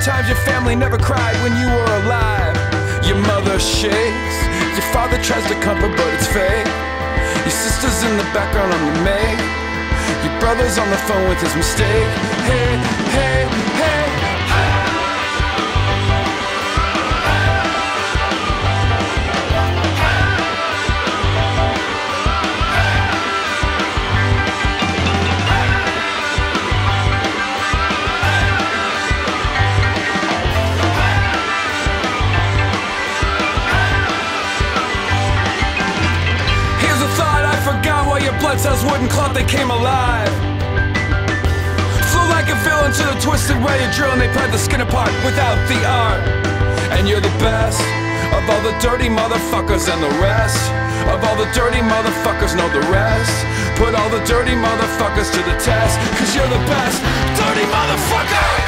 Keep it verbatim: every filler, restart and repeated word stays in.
times your family never cried when you were alive. Your mother shakes, your father tries to comfort but it's fake. Your sister's in the background on the make. Your brother's on the phone with his mistake. Hey, hey, hey. Your blood cells wouldn't clot, they came alive. Flew like a villain to the twisted way you drill, and they pried the skin apart without the art. And you're the best of all the dirty motherfuckers, and the rest of all the dirty motherfuckers know the rest. Put all the dirty motherfuckers to the test, cause you're the best dirty motherfucker.